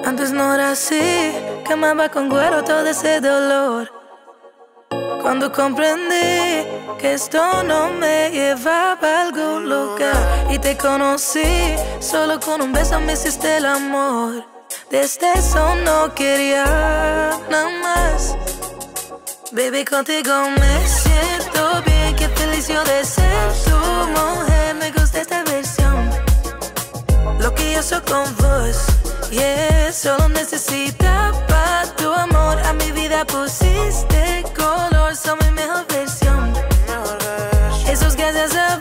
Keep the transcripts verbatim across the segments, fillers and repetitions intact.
Antes no era así, quemaba con cuero todo ese dolor. Cuando comprendí que esto no me llevaba a algún lugar y te conocí, solo con un beso me hiciste el amor. Desde eso no quería nada más. Baby, contigo me siento bien, qué feliz yo de ser tu mujer. Me gusta esta versión, lo que yo soy con vos. Yeah, solo necesitaba tu amor. A mi vida pusiste color, soy mi mejor versión. Esos gracias a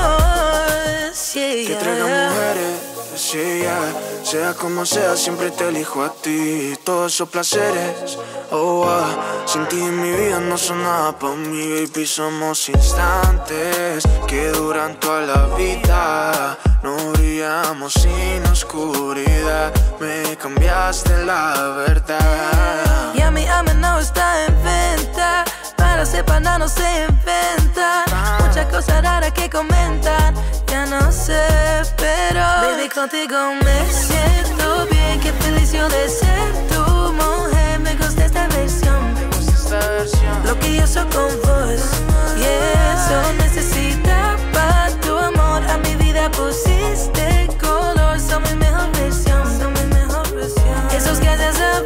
vos, yeah. Que traiga mujeres, sí, yeah. Sea como sea, siempre te elijo a ti. Todos esos placeres, oh, ah. Sin ti mi vida no son nada pa' mí, baby. Somos instantes que duran toda la vida. No brillamos sin oscuridad. Me cambiaste la verdad. Y a mi alma no está en venta. Para separar no se inventa. Muchas cosas raras que comentan, ya no sé, pero baby, contigo me siento bien. Qué feliz yo de ser tu mujer. Me gusta esta versión, lo que yo soy con vos. Yeah, solo necesitaba tu amor. A mi vida pusiste color, soy mi mejor versión, soy mi mejor versión. Esos gracias a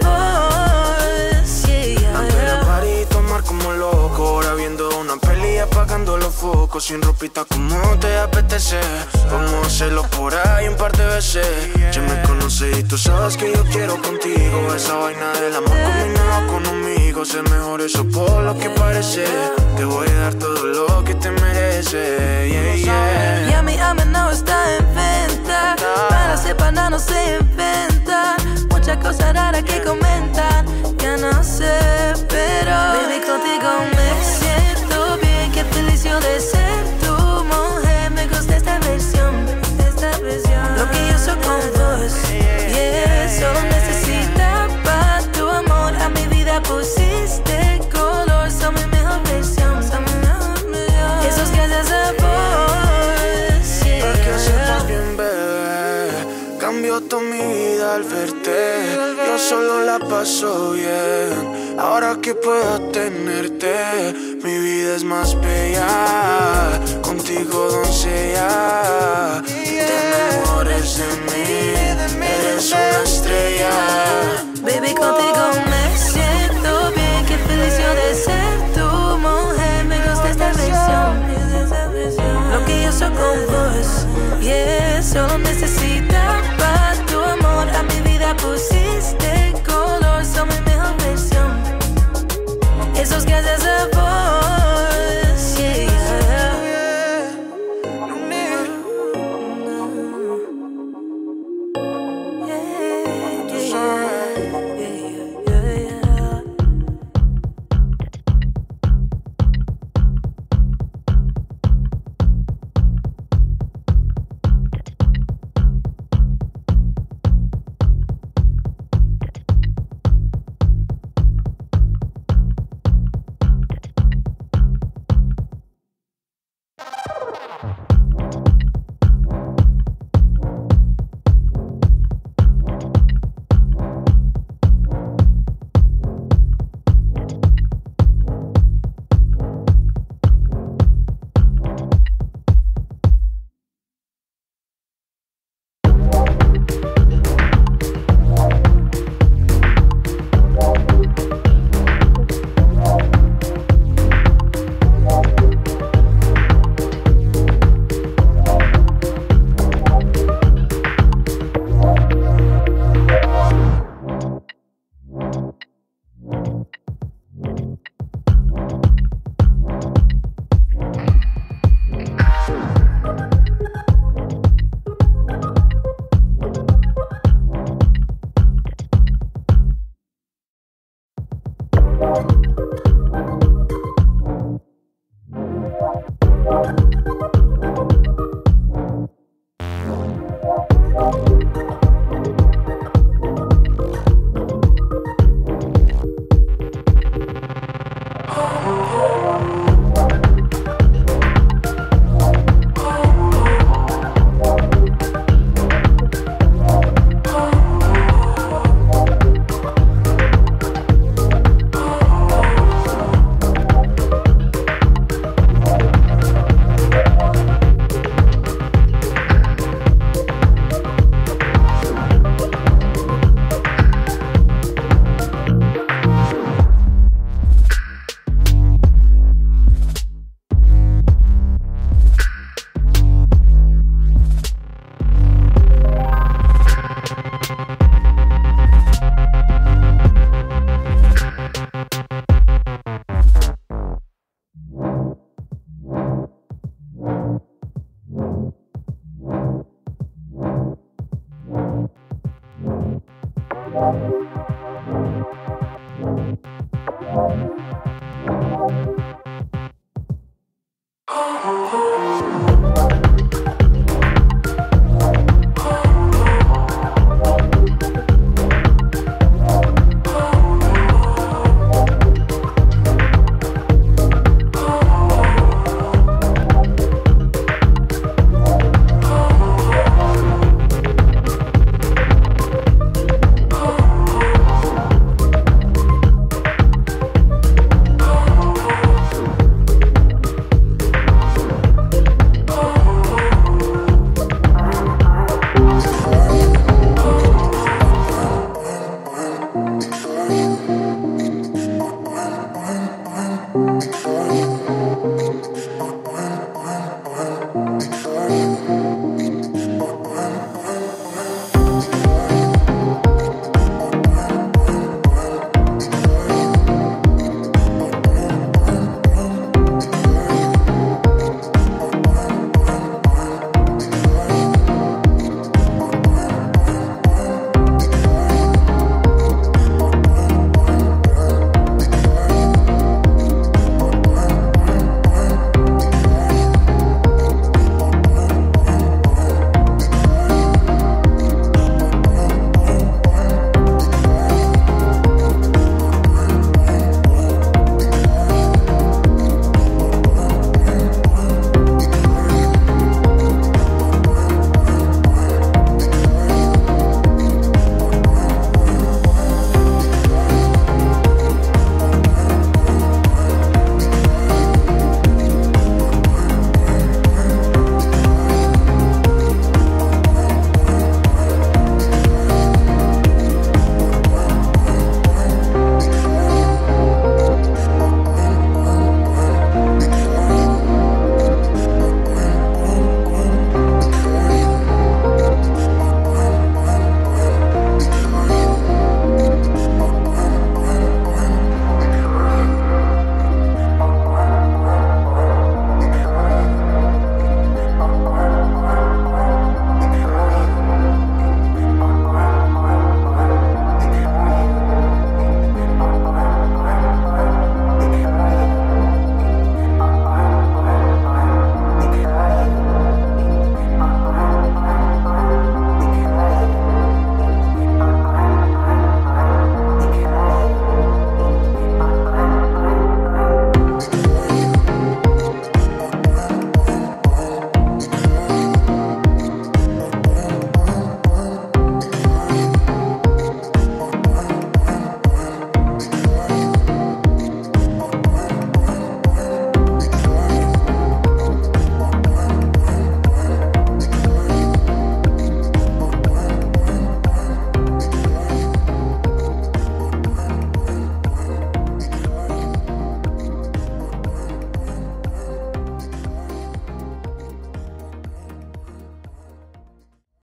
vos, yeah. Antes era party, tomar como loco. Ahora viendo una peli apagando los focos. Sin ropita como te apetece. Vamos a hacerlo por ahí un par de veces. Ya me conoces y tú sabes que yo quiero contigo. Esa vaina del amor combinado con amigos es mejor eso por lo que parece. Te voy a dar todo lo que te mereces, yeah, yeah. Y a mi alma no está en venta. Para separar no se inventa. Muchas cosas raras que comentan, ya no sé, pero baby, contigo me siento bien. Qué feliz yo de ser tu mujer. Me gusta esta versión, esta versión, lo que yo soy con vos. Yeah, solo necesitaba tu amor. A mi vida pusiste color, soy mi mejor versión, soy mi mejor versión. Eso es gracias a vos, yeah. Para que sepas bien, bebé, cambió toda mi vida al verte. Yo solo la paso bien. Ahora que puedo tenerte, mi vida es más bella. Contigo, doncella, te enamores de mí. Eres una estrella. Baby, contigo me siento bien. Qué feliz yo de ser tu mujer. Me gusta esta versión, lo que yo soy con vos. Yeah, solo necesitaba tu amor. A mi vida pusiste color, soy mi mejor versión. Eso es gracias a vos, yeah.